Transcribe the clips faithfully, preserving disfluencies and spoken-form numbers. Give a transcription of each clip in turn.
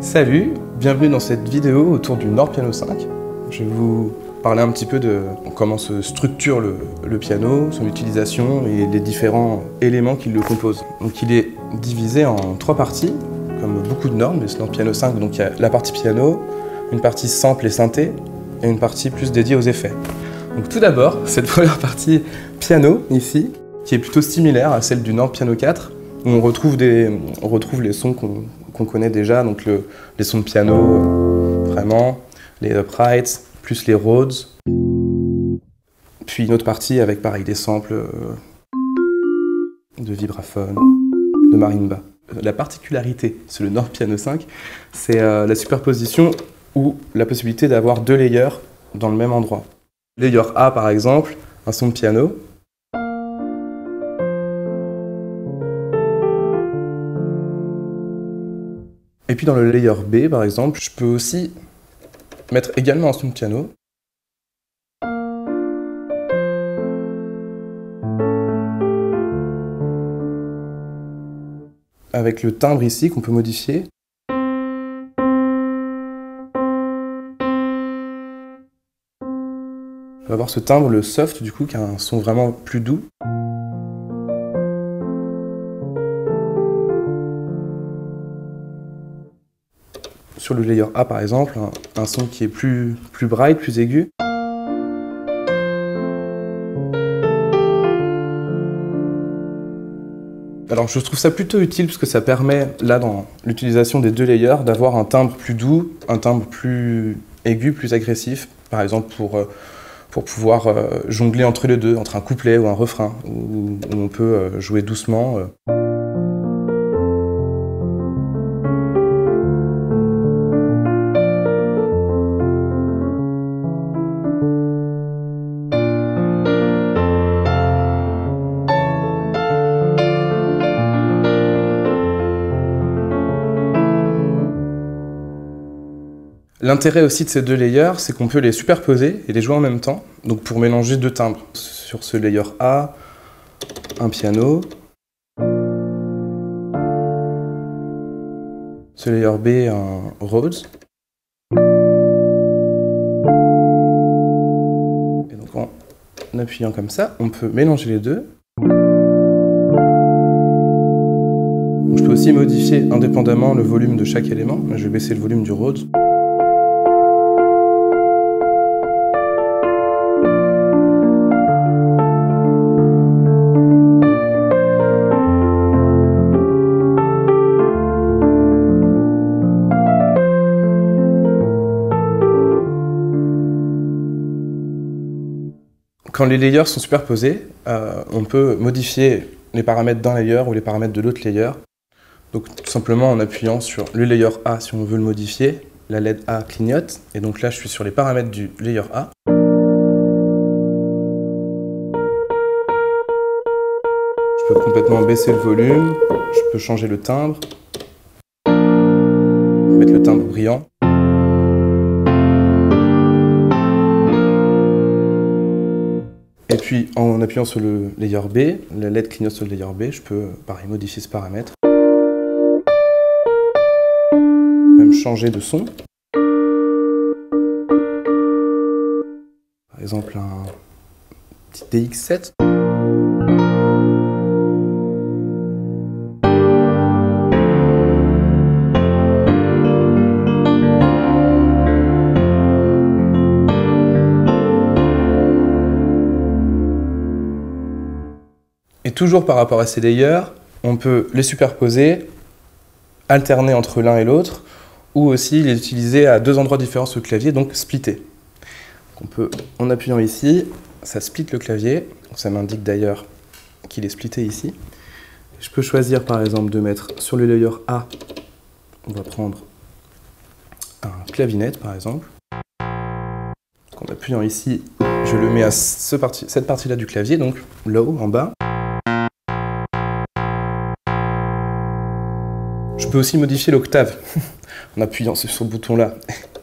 Salut, bienvenue dans cette vidéo autour du Nord Piano cinq. Je vais vous parler un petit peu de comment se structure le, le piano, son utilisation et les différents éléments qui le composent. Donc il est divisé en trois parties, comme beaucoup de normes, mais Nord Piano cinq, donc il y a la partie piano, une partie sample et synthé, et une partie plus dédiée aux effets. Donc tout d'abord, cette première partie piano, ici, qui est plutôt similaire à celle du Nord Piano quatre, où on retrouve, des, on retrouve les sons qu'on qu'on connaît déjà, donc le, les sons de piano, euh, vraiment, les uprights, plus les Rhodes. Puis une autre partie avec, pareil, des samples euh, de vibraphone, de marimba. La particularité sur le Nord Piano cinq, c'est euh, la superposition ou la possibilité d'avoir deux layers dans le même endroit. Layer A, par exemple, un son de piano. Et puis dans le layer B, par exemple, je peux aussi mettre également un son de piano. Avec le timbre ici qu'on peut modifier. On va avoir ce timbre, le soft, du coup, qui a un son vraiment plus doux. Sur le layer A, par exemple, un, un son qui est plus, plus bright, plus aigu. Alors je trouve ça plutôt utile parce que ça permet, là, dans l'utilisation des deux layers, d'avoir un timbre plus doux, un timbre plus aigu, plus agressif, par exemple pour, pour pouvoir jongler entre les deux, entre un couplet ou un refrain, où, où on peut jouer doucement. L'intérêt aussi de ces deux layers, c'est qu'on peut les superposer et les jouer en même temps, donc pour mélanger deux timbres. Sur ce layer A, un piano. Ce layer B, un Rhodes. Et donc en appuyant comme ça, on peut mélanger les deux. Donc je peux aussi modifier indépendamment le volume de chaque élément. Je vais baisser le volume du Rhodes. Quand les layers sont superposés, euh, on peut modifier les paramètres d'un layer ou les paramètres de l'autre layer. Donc tout simplement en appuyant sur le layer A si on veut le modifier, la L E D A clignote, et donc là je suis sur les paramètres du layer A. Je peux complètement baisser le volume, je peux changer le timbre, mettre le timbre brillant. Et puis, en appuyant sur le layer B, la L E D clignote sur le layer B, je peux, pareil, modifier ce paramètre. Même changer de son. Par exemple, un petit D X sept. Et toujours par rapport à ces layers, on peut les superposer, alterner entre l'un et l'autre, ou aussi les utiliser à deux endroits différents sur le clavier, donc splitter. On peut, en appuyant ici, ça split le clavier, donc ça m'indique d'ailleurs qu'il est splitté ici. Je peux choisir par exemple de mettre sur le layer A, on va prendre un clavinet par exemple. Donc en appuyant ici, je le mets à ce parti, cette partie-là du clavier, donc low en bas. Je peux aussi modifier l'octave en appuyant sur ce bouton-là.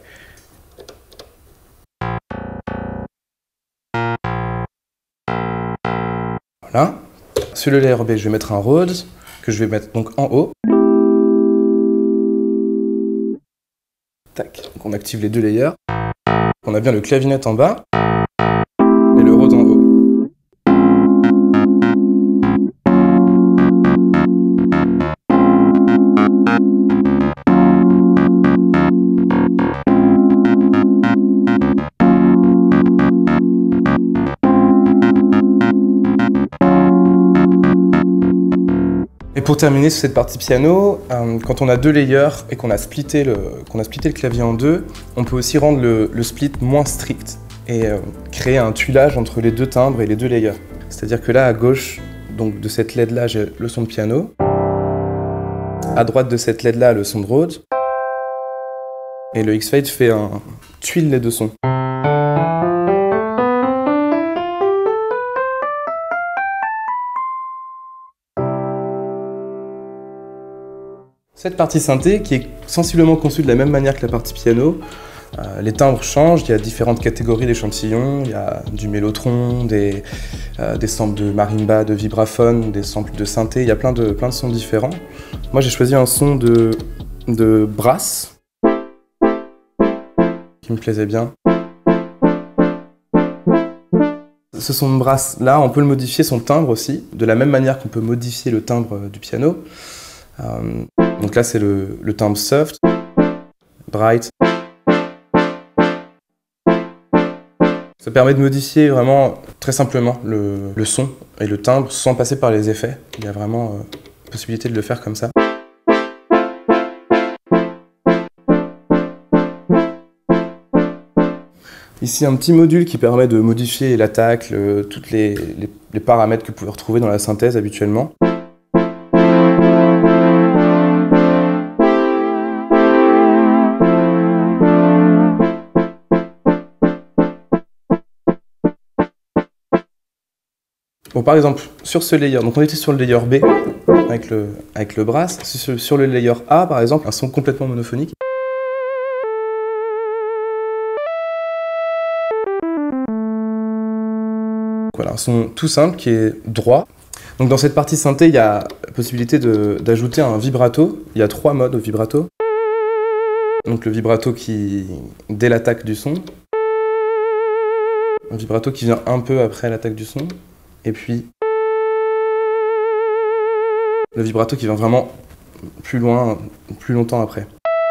Voilà. Sur le layer B, je vais mettre un Rhodes que je vais mettre donc en haut. Tac. Donc on active les deux layers. On a bien le clavinet en bas et le Rhodes en haut. Et pour terminer sur cette partie piano, euh, quand on a deux layers et qu'on a, splitté le, qu'on a splitté le clavier en deux, on peut aussi rendre le, le split moins strict et euh, créer un tuilage entre les deux timbres et les deux layers. C'est-à-dire que là, à gauche donc de cette L E D-là, j'ai le son de piano. À droite de cette L E D-là, le son de Rhodes. Et le X-Fade fait un tuile les deux sons. Cette partie synthé, qui est sensiblement conçue de la même manière que la partie piano, euh, les timbres changent, il y a différentes catégories d'échantillons, il y a du mélotron, des, euh, des samples de marimba, de vibraphone, des samples de synthé, il y a plein de, plein de sons différents. Moi j'ai choisi un son de, de brass, qui me plaisait bien. Ce son de brass là, on peut le modifier son timbre aussi, de la même manière qu'on peut modifier le timbre du piano. Euh, donc là c'est le, le timbre soft, bright. Ça permet de modifier vraiment très simplement le, le son et le timbre sans passer par les effets. Il y a vraiment euh, possibilité de le faire comme ça. Ici un petit module qui permet de modifier l'attaque, le, tous les, les, les paramètres que vous pouvez retrouver dans la synthèse habituellement. Bon, par exemple, sur ce layer, donc on était sur le layer B avec le, avec le brass, sur, sur le layer A par exemple, un son complètement monophonique. Voilà, un son tout simple qui est droit. Donc dans cette partie synthé, il y a la possibilité d'ajouter un vibrato. Il y a trois modes au vibrato. Donc le vibrato qui, dès l'attaque du son, un vibrato qui vient un peu après l'attaque du son, et puis le vibrato qui vient vraiment plus loin, plus longtemps après.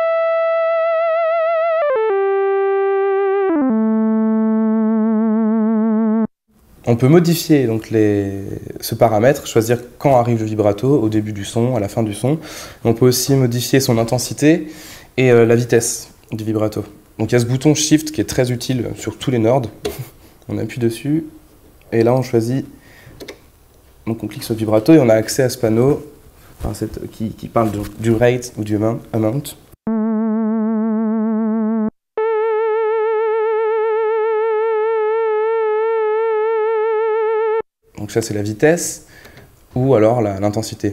On peut modifier donc les, ce paramètre, choisir quand arrive le vibrato, au début du son, à la fin du son. On peut aussi modifier son intensité et euh, la vitesse du vibrato. Donc il y a ce bouton Shift qui est très utile sur tous les Nord. On appuie dessus et là on choisit, donc on clique sur le vibrato et on a accès à ce panneau enfin, cette, qui, qui parle du, du rate ou du amount. Donc ça c'est la vitesse ou alors l'intensité.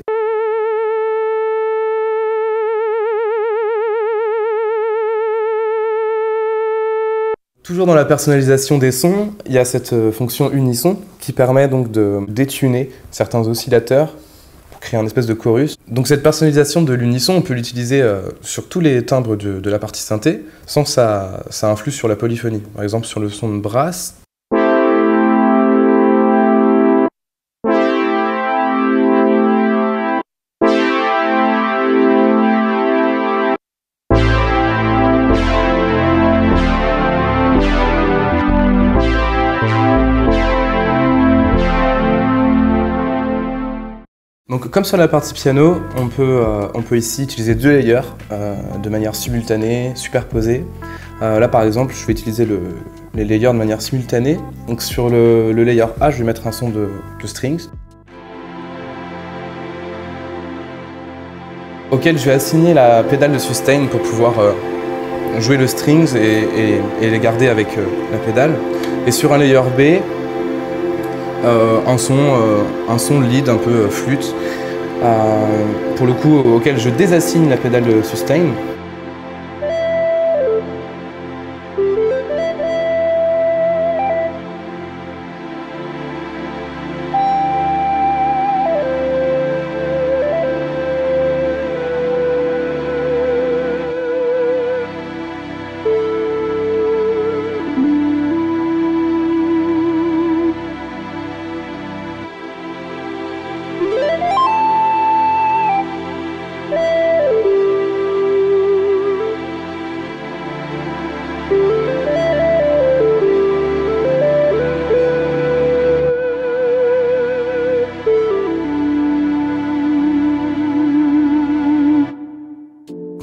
Toujours dans la personnalisation des sons, il y a cette fonction unisson qui permet donc de détuner certains oscillateurs pour créer un espèce de chorus. Donc cette personnalisation de l'unisson, on peut l'utiliser sur tous les timbres de, de la partie synthé sans que ça, ça influe sur la polyphonie. Par exemple sur le son de brass. Donc, comme sur la partie piano, on peut, euh, on peut ici utiliser deux layers euh, de manière simultanée, superposée. Euh, là par exemple, je vais utiliser le, les layers de manière simultanée. Donc sur le, le layer A, je vais mettre un son de, de strings, auquel je vais assigner la pédale de sustain pour pouvoir euh, jouer le strings et, et, et les garder avec euh, la pédale. Et sur un layer B, Euh, un, son, euh, un son lead un peu euh, flûte, euh, pour le coup auquel je désassigne la pédale de sustain.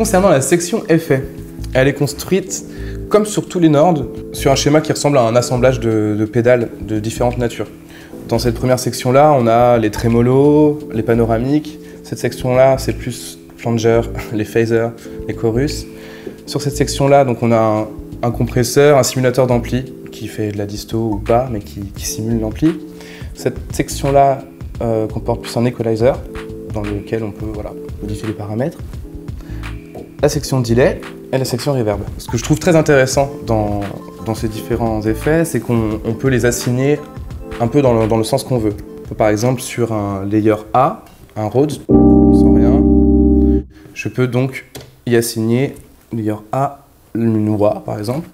Concernant la section effets, elle est construite, comme sur tous les Nord, sur un schéma qui ressemble à un assemblage de, de pédales de différentes natures. Dans cette première section-là, on a les trémolos, les panoramiques. Cette section-là, c'est plus flanger, les phasers, les chorus. Sur cette section-là, donc on a un, un compresseur, un simulateur d'ampli qui fait de la disto ou pas, mais qui, qui simule l'ampli. Cette section-là euh, comporte plus un equalizer, dans lequel on peut voilà, modifier les paramètres. La section delay et la section reverb. Ce que je trouve très intéressant dans, dans ces différents effets, c'est qu'on on peut les assigner un peu dans le, dans le sens qu'on veut. Par exemple, sur un layer A, un Rhodes, sans rien, je peux donc y assigner layer A, une wah par exemple.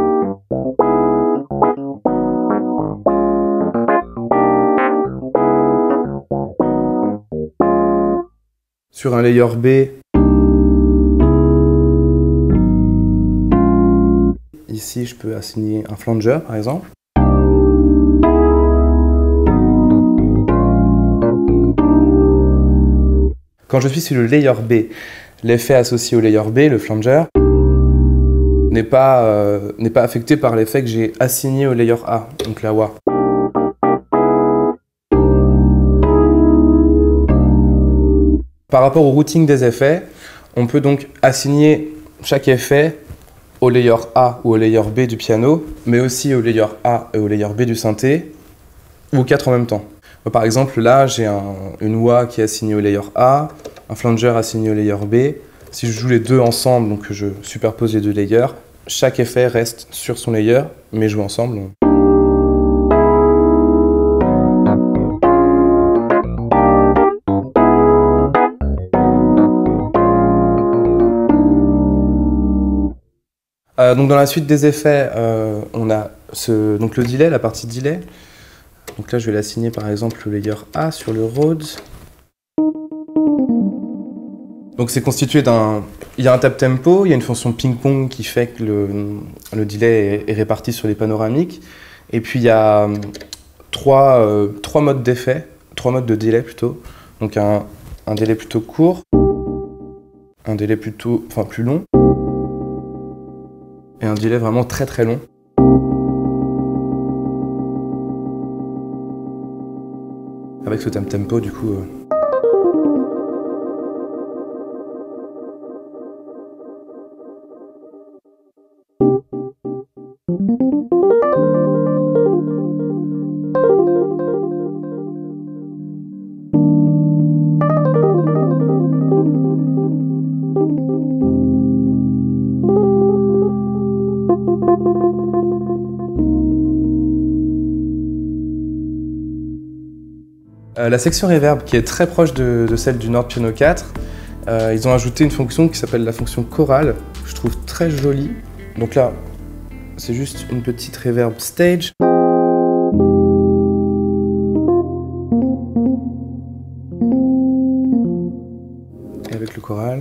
Sur un layer B, ici je peux assigner un flanger par exemple. Quand je suis sur le layer B, l'effet associé au layer B, le flanger, n'est pas, euh, n'est pas affecté par l'effet que j'ai assigné au layer A, donc la wah. Par rapport au routing des effets, on peut donc assigner chaque effet au layer A ou au layer B du piano, mais aussi au layer A et au layer B du synthé, ou aux quatre en même temps. Par exemple, là, j'ai un, une wah qui est assignée au layer A, un flanger assigné au layer B. Si je joue les deux ensemble, donc que je superpose les deux layers, chaque effet reste sur son layer, mais joue ensemble. Euh, donc dans la suite des effets, euh, on a ce, donc le delay, la partie delay. Donc là, je vais l'assigner par exemple le layer A sur le Rhodes. Donc c'est constitué d'un... Il y a un tap tempo, il y a une fonction ping-pong qui fait que le, le delay est, est réparti sur les panoramiques. Et puis il y a trois, euh, trois modes d'effet, trois modes de delay plutôt. Donc un, un délai plutôt court, un délai plutôt, enfin plus long, et un delay vraiment très très long. Avec ce tap tempo, du coup. Euh... Euh, la section reverb, qui est très proche de, de celle du Nord Piano quatre, euh, ils ont ajouté une fonction qui s'appelle la fonction chorale, que je trouve très jolie. Donc là, c'est juste une petite reverb stage. Et avec le choral.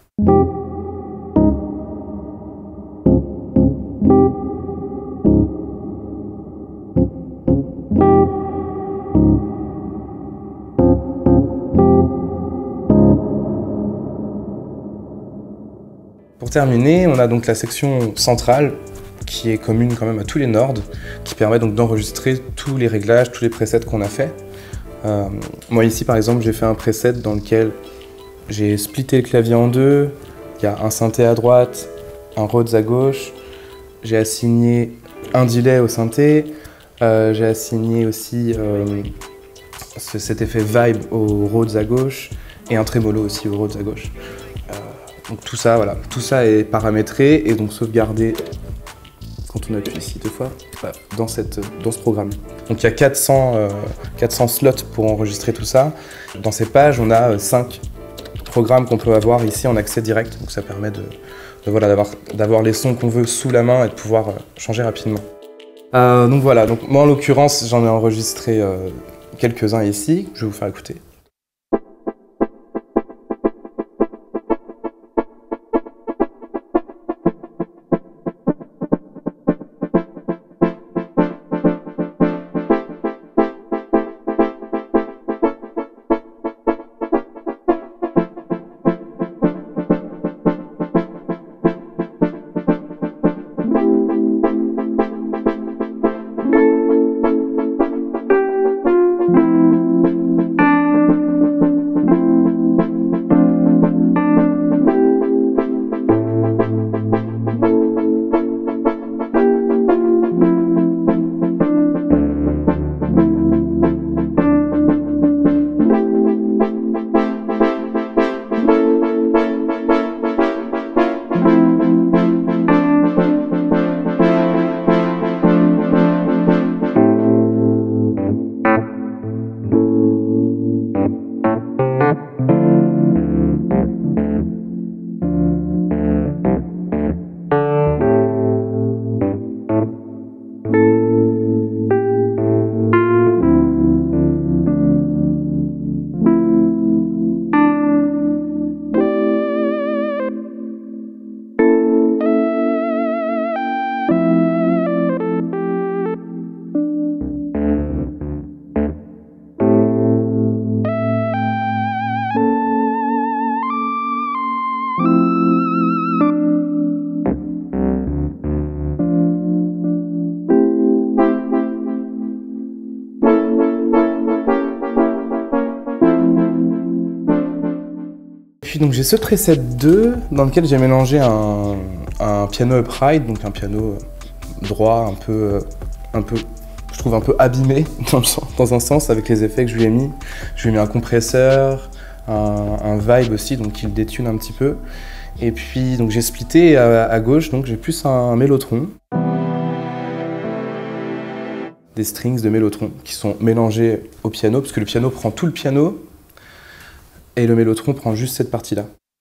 Pour terminer, on a donc la section centrale qui est commune quand même à tous les Nord, qui permet donc d'enregistrer tous les réglages, tous les presets qu'on a fait. Euh, moi ici par exemple, j'ai fait un preset dans lequel j'ai splitté le clavier en deux, il y a un synthé à droite, un Rhodes à gauche, j'ai assigné un delay au synthé, euh, j'ai assigné aussi euh, cet effet vibe au Rhodes à gauche et un trémolo aussi au Rhodes à gauche. Euh, donc tout ça, voilà, tout ça est paramétré et donc sauvegardé quand on appuie ici deux fois dans, cette, dans ce programme. Donc il y a quatre cents, euh, quatre cents slots pour enregistrer tout ça. Dans ces pages, on a cinq programmes qu'on peut avoir ici en accès direct, donc ça permet de, de voilà, d'avoir, d'avoir les sons qu'on veut sous la main et de pouvoir euh, changer rapidement. Euh, donc voilà, donc moi en l'occurrence, j'en ai enregistré euh, quelques-uns ici, je vais vous faire écouter. puis donc j'ai ce preset deux dans lequel j'ai mélangé un, un piano upright, donc un piano droit, un peu, un peu, je trouve un peu abîmé dans, le, dans un sens avec les effets que je lui ai mis. Je lui ai mis un compresseur, un, un vibe aussi, donc qui le détune un petit peu. Et puis donc j'ai splitté à, à gauche, donc j'ai plus un mélotron. Des strings de mélotron qui sont mélangés au piano, parce que le piano prend tout le piano et le mélotron prend juste cette partie-là.